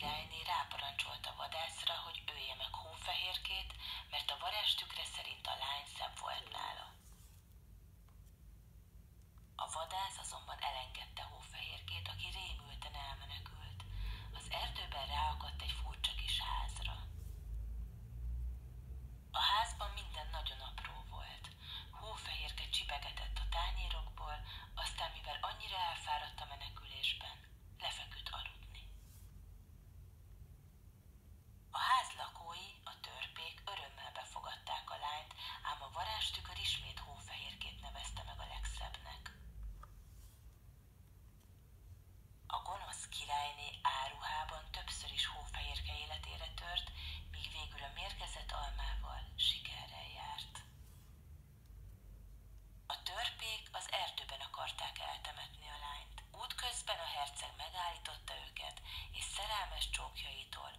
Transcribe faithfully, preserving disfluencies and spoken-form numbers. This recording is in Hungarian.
királyné ráparancsolt a vadászra, hogy ölje meg Hófehérkét, mert a varázstükre szerint a lány szebb volt nála. A vadász azonban elengedte Hófehérkét, aki rémülten elmenekült. Az erdőben ráakadt egy furcsa kis házra. A házban minden nagyon apró volt. Hófehérke csipegetett a tányérokból, aztán mivel annyira elfáradt a menekülésben, lefeküdt aludni. A ház lakói, a törpék örömmel befogadták a lányt, ám a varázstükör ismét Hófehérkét nevezte meg a legszebbnek. A gonosz királyné áruhában többször is Hófehérke életére tört, míg végül a mérgezett almával sikerrel járt. A törpék az erdőben akarták eltemetni a lányt. Útközben a herceg megállította őket, és szerelmes csókjaitól